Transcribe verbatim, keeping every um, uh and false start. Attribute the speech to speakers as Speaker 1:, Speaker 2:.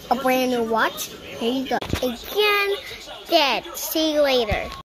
Speaker 1: a brand new watch. Here you go. Again, dead. See you later.